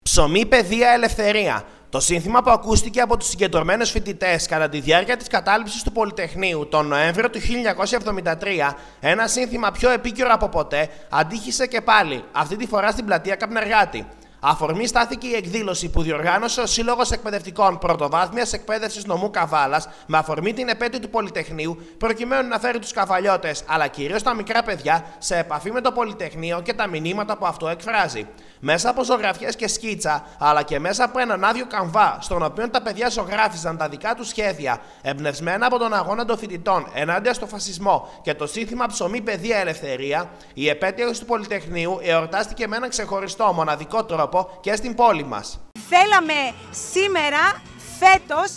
Ψωμί, παιδεία, ελευθερία. Το σύνθημα που ακούστηκε από τους συγκεντρωμένους φοιτητές κατά τη διάρκεια της κατάληψης του Πολυτεχνείου τον Νοέμβριο του 1973, ένα σύνθημα πιο επίκαιρο από ποτέ, αντίχησε και πάλι, αυτή τη φορά στην πλατεία Καπνεργάτη. Αφορμή στάθηκε η εκδήλωση που διοργάνωσε ο Σύλλογος Εκπαιδευτικών Πρωτοβάθμιας Εκπαίδευσης Νομού Καβάλας με αφορμή την επέτειο του Πολυτεχνείου, προκειμένου να φέρει τους καβαλιώτες, αλλά κυρίως τα μικρά παιδιά, σε επαφή με το Πολυτεχνείο και τα μηνύματα που αυτό εκφράζει. Μέσα από ζωγραφιές και σκίτσα, αλλά και μέσα από έναν άδειο καμβά, στον οποίο τα παιδιά ζωγράφιζαν τα δικά τους σχέδια, εμπνευσμένα από τον αγώνα των φοιτητών ενάντια στο φασισμό και το σύνθημα ψωμί, παιδεία, ελευθερία, η επέτειος του Πολυτεχνείου εορτάστηκε με έναν ξεχωριστό, μοναδικό τρόπο και στην πόλη μας. Θέλαμε σήμερα, φέτος,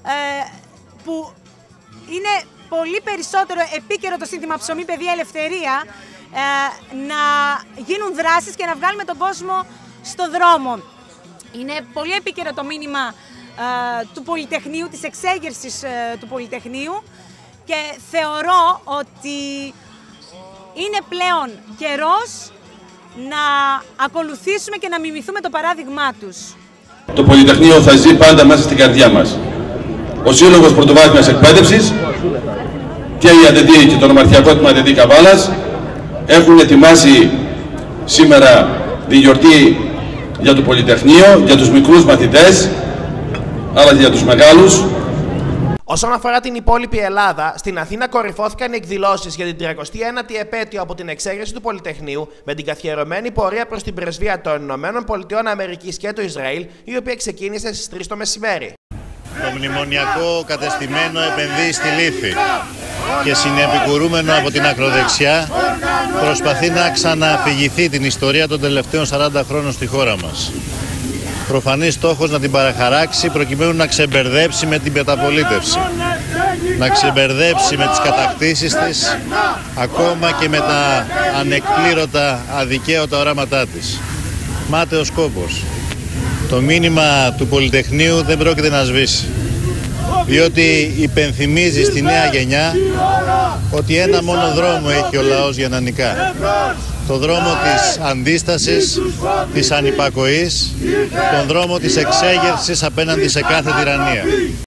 που είναι πολύ περισσότερο επίκαιρο το σύνθημα ψωμί, παιδεία, ελευθερία, να γίνουν δράσεις και να βγάλουμε τον κόσμο στο δρόμο. Είναι πολύ επίκαιρο το μήνυμα του Πολυτεχνείου, της εξέγερσης του Πολυτεχνείου, και θεωρώ ότι είναι πλέον καιρός να ακολουθήσουμε και να μιμηθούμε το παράδειγμά τους. Το Πολυτεχνείο θα ζει πάντα μέσα στην καρδιά μας. Ο Σύλλογος Πρωτοβάθμιας Εκπαίδευσης και η ΑΔΕΔΗ και το Νομαρχιακό Τμήμα ΑΔΕΔΗ Καβάλας έχουν ετοιμάσει σήμερα τη γιορτή για το Πολυτεχνείο, για τους μικρούς μαθητές, αλλά και για τους μεγάλους. Όσον αφορά την υπόλοιπη Ελλάδα, στην Αθήνα κορυφώθηκαν οι εκδηλώσεις για την 39η επέτειο από την εξέγερση του Πολυτεχνείου, με την καθιερωμένη πορεία προς την πρεσβεία των ΗΠΑ και του Ισραήλ, η οποία ξεκίνησε στις 3 το μεσημέρι. Το μνημονιακό κατεστημένο επενδύει στη λύθη και συνεπικουρούμενο από την ακροδεξιά προσπαθεί να ξανααφηγηθεί την ιστορία των τελευταίων 40 χρόνων στη χώρα μας. Προφανής στόχος να την παραχαράξει προκειμένου να ξεμπερδέψει με την μεταπολίτευση, να ξεμπερδέψει με τις κατακτήσεις της, ακόμα και με τα ανεκπλήρωτα αδικαίωτα οράματά της. Μάταιος σκόπος. Το μήνυμα του Πολυτεχνείου δεν πρόκειται να σβήσει, διότι υπενθυμίζει στη νέα γενιά ότι ένα μόνο δρόμο έχει ο λαός για να νικά. Το δρόμο της αντίστασης, της ανυπακοής, τον δρόμο της εξέγερσης απέναντι σε κάθε τυραννία.